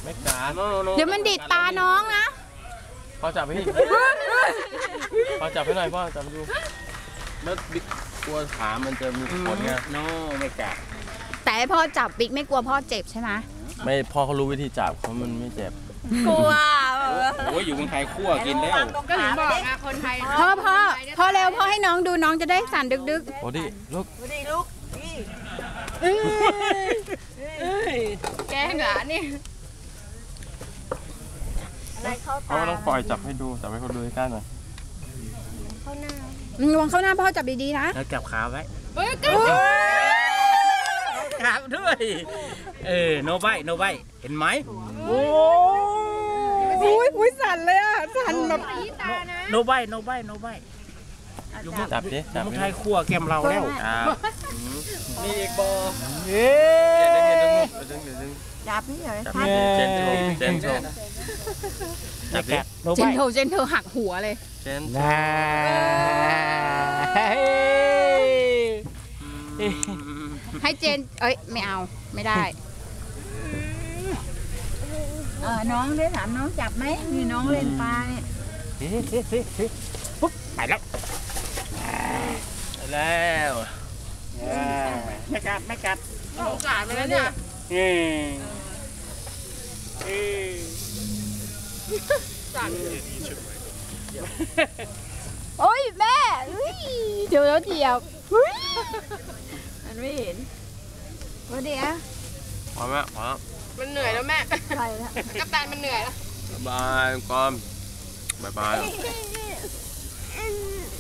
ไม่กัดเดี๋ยวมันดิดตาน้องนะพ่อจับให้พ่อจับให้หน่อยพ่อจับดูแล้วบิ๊กกลัวขามันจะมีขนไงโน่ไม่กัดแต่ให้พ่อจับบิ๊กไม่กลัวพ่อเจ็บใช่ไหมไม่พ่อเขารู้วิธีจับเขามันไม่เจ็บกลัวโอ้ยอยู่เมืองไทยคั่วกินแล้วก็ถึงบอกไงคนไทยพ่อเร็วพ่อให้น้องดูน้องจะได้สั่นดึกโอ้ดิลูกแกเหรอนี่เขาต้องปล่อยจับให้ดูจับให้เขาดูใกล้ๆหน่อยๆระวังเข้าหน้าพ่อจับดีๆนะแล้วจับขาไว้เฮ้ยขาด้วยโนไบโนไบเห็นไหมโอ้ยสั่นเลยอ่ะสั่นแบบโนไบโนไบโนไบอยู่เมืองจับดิจับเมืองดิไทยคั่วแกมเราแล้วครับมีอีกบอเดี๋ยวดึงจับนี่เลยจับดิเจนโชว์เจนโชว์จับดิโนเจไบนเธอหักหัวเลยเจนน่าให้เจนไม่เอาไม่ได้น้องได้ถามน้องจับไหมนี่น้องเล่นปลาเนี่ยปุ๊บไปแล้วไปแล้วไม่กัดไม่กัดสงสารไปแล้วเนี่ยโอ้ยแม่เดี๋ยวแล้วเดียวมันไม่เห็นว่าเดี๋ยวพอไหมพอมันเหนื่อยแล้วแม่ใช่แล้วกัปตันมันเหนื่อยแล้วบายกอมบาย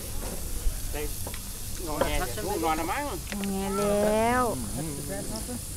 นอนแอร์นอนทำไมไงแล้วๆ